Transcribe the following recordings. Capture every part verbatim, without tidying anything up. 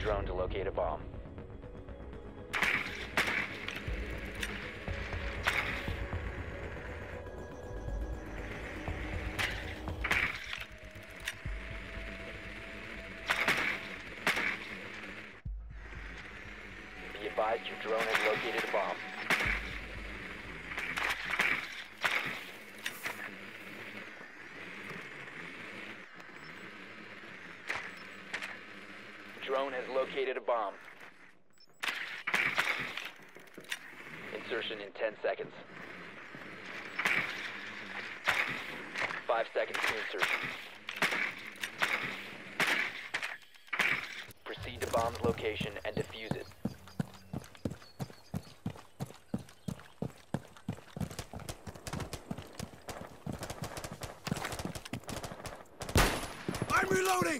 drone to locate a bomb. Be advised your drone has located a bomb. Drone has located a bomb. Insertion in ten seconds. Five seconds to insertion. Proceed to bomb's location and defuse it. I'm reloading!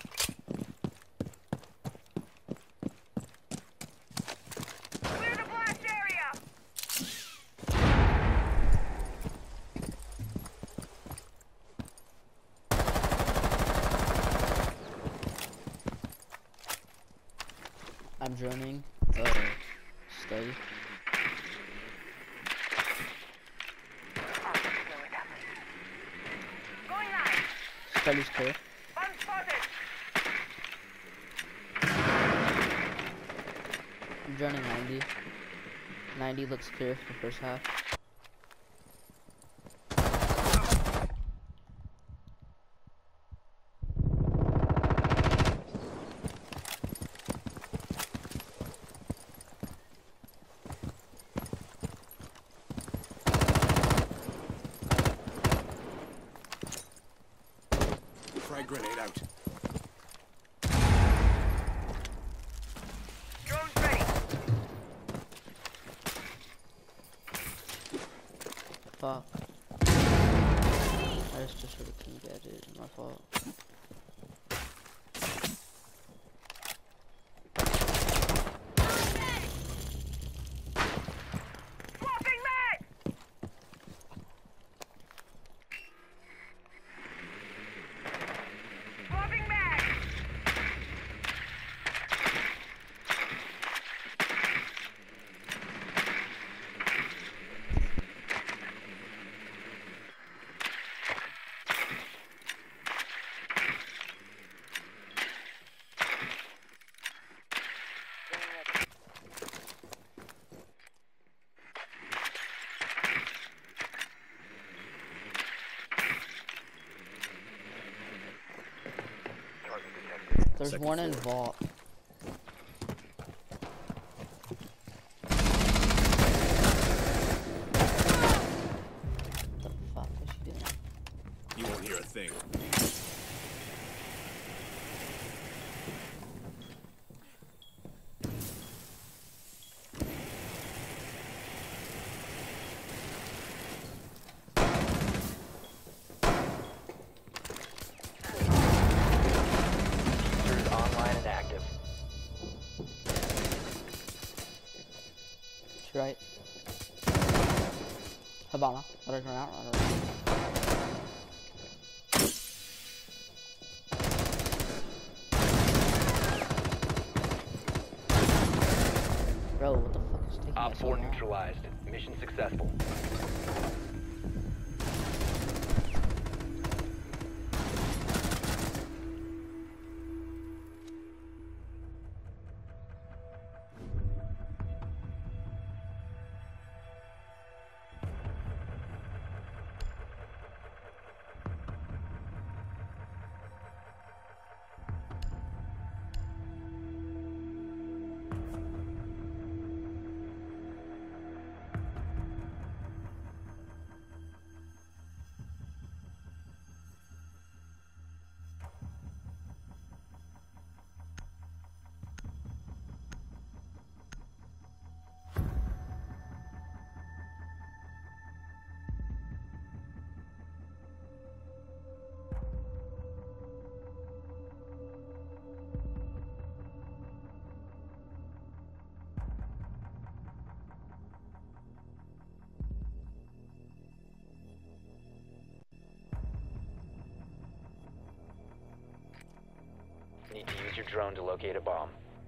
Clear the blast area! I'm droning. Uh, stay. Going live! Study's clear. Bomb spotted! I'm droning ninety. ninety looks clear for the first half. Frag grenade out. Drone's ready! Fuck. I just just sort of couldn't get it. My fault. Swapping mag! Swapping mag! There's Second one in floor. vault. What the fuck is she doing? You won't hear a thing. User is online and active. She's right. Habana. Let her turn out. Let her run. Bro, what the fuck is taking Op us so four long? neutralized. Mission successful. Need to use your drone to locate a bomb.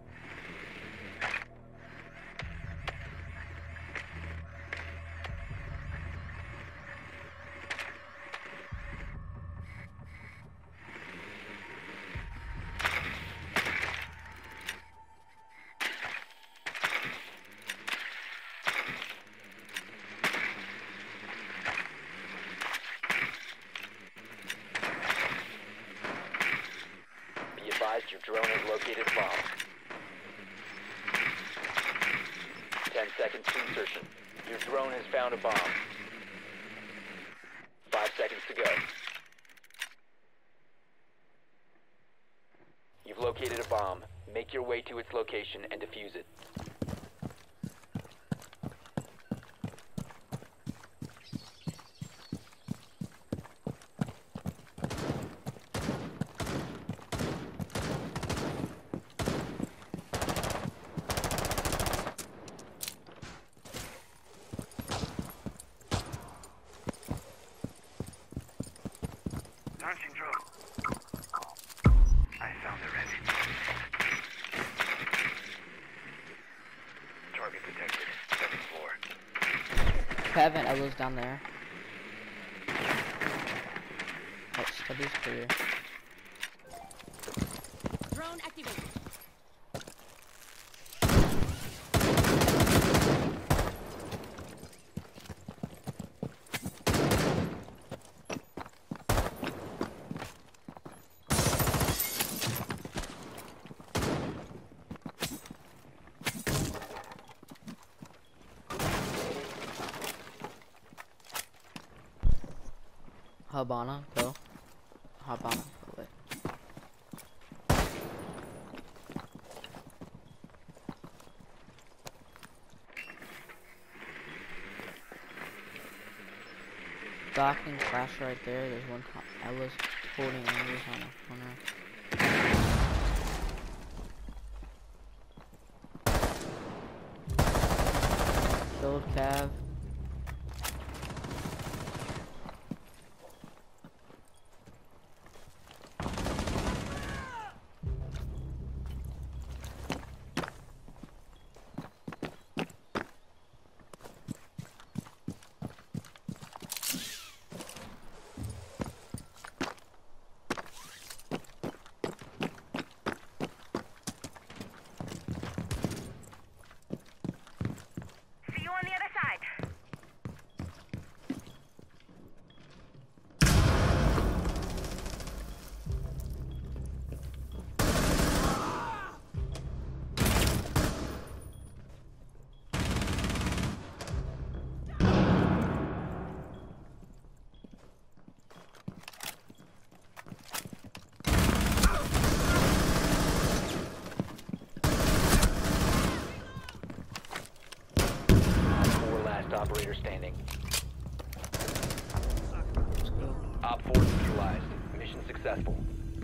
drone has located a bomb. Ten seconds to insertion. Your drone has found a bomb. Five seconds to go. You've located a bomb. Make your way to its location and defuse it. Launching drone. I found the ready. Target detected. Second floor. Kevin, I was down there. That study's clear. Drone activated. Habana, go. Habana, wait. Docking flash right there. There's one. I was holding angles on the corner. Killed Cav. See you on the other side. Four last operator standing. Let's go. Op four neutralized. Mission successful.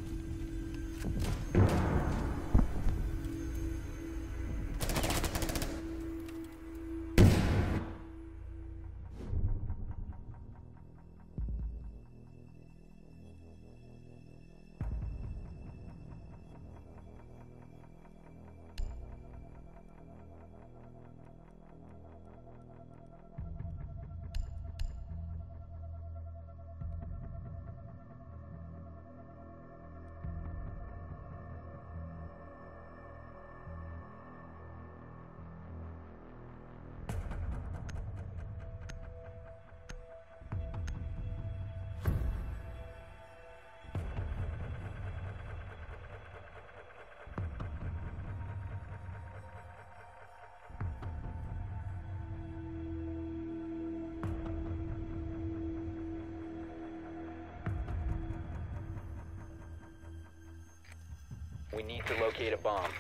We need to locate a bomb.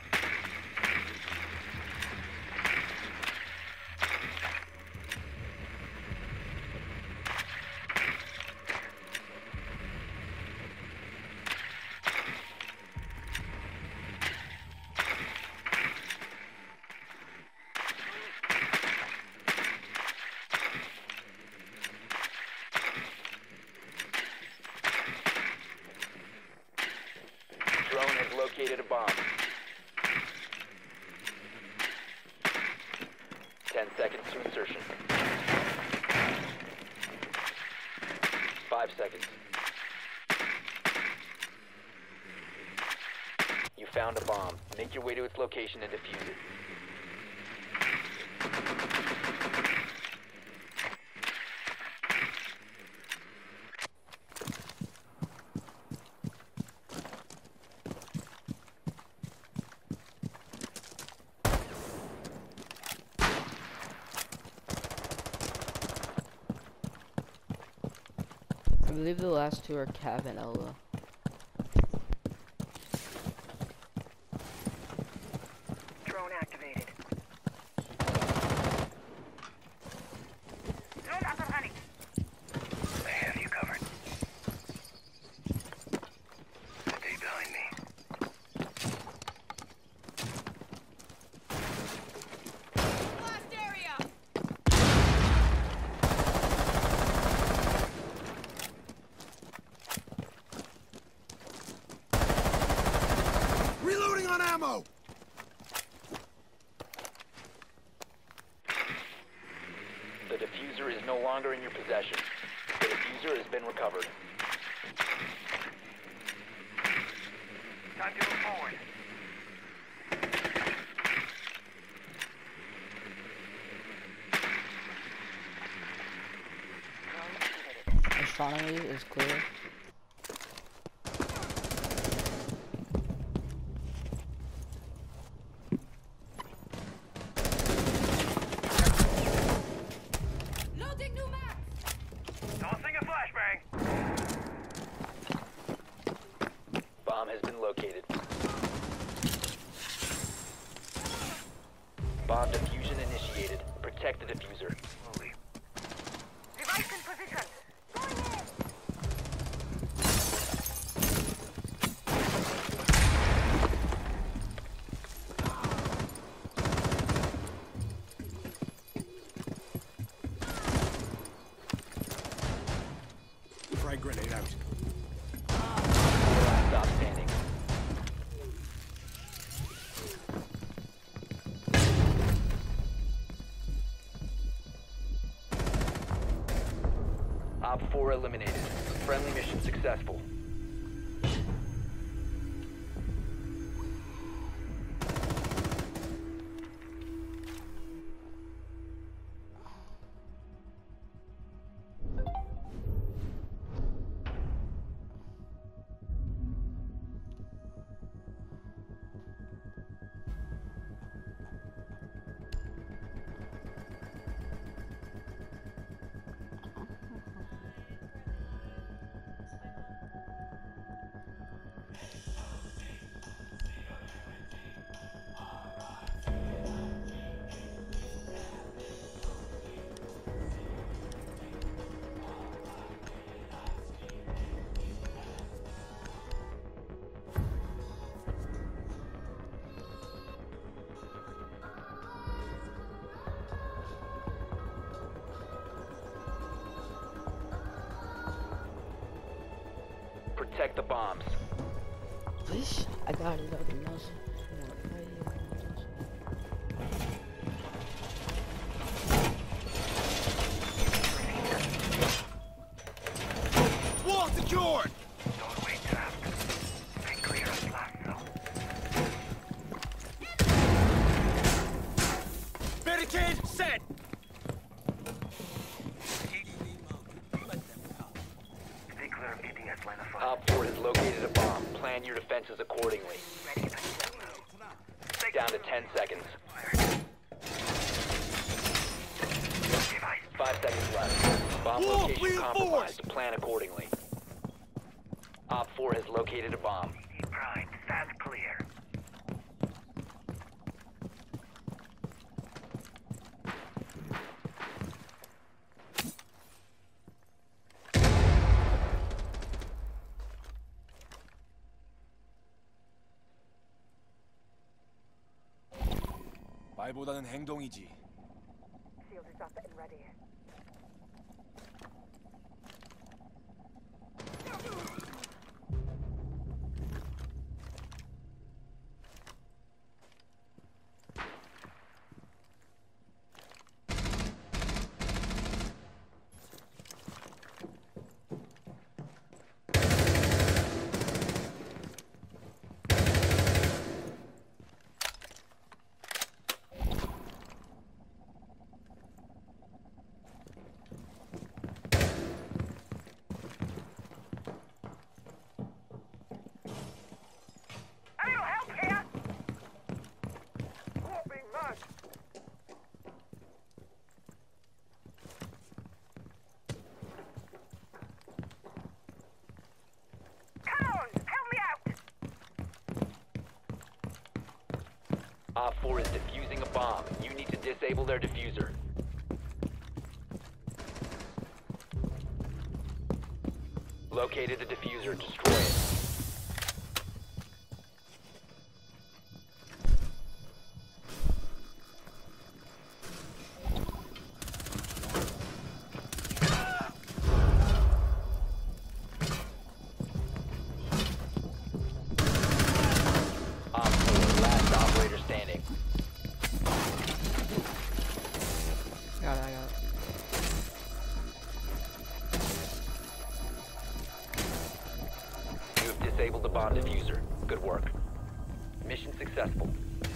Drone has located a bomb. Ten seconds to insertion. Five seconds. You found a bomb. Make your way to its location and defuse it. believe the last two are Cav and Ella. Drone activated. Drone up and running. I have you covered. Stay behind me. Blast area! Reloading on ammo! The diffuser is no longer in your possession. The diffuser has been recovered. Time to move forward. Astronomy is clear. Loading new map! Tossing a flashbang. Bomb has been located. Bomb diffusion initiated. Protect the diffuser. Slowly. Device in position. Going in! Frag grenade out. Stop standing. Op four eliminated. Friendly mission successful. Protect the bombs. Wish I got it up and else. Wall secured! Don't wait to ask. Stay clear of blast zone. Barricade set! Stay clear of A D S line of fire. Op four has located a bomb. Plan your defenses accordingly. Ready for demo. Stay Down to ten seconds. Device. Five seconds left. Bomb Wolf, location reinforced! compromised. Plan accordingly. Op four has located a bomb. Prime. Stand clear. 말보다는 행동이지. Shield is up and ready. four is defusing a bomb. You need to disable their diffuser. Located the diffuser. Destroy it. Op four, last operator standing. Got it, I got it. You have disabled the bomb diffuser. Good work. Mission successful.